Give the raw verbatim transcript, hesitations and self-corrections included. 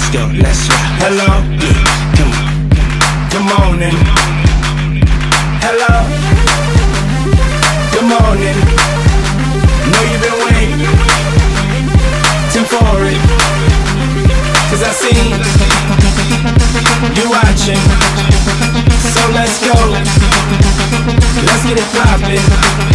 go, let's rock. Hello, Yeah, come on. good morning. Hello, good morning. Know you've been waiting for it, cause I seen you watching. So let's go, let's get it poppin'.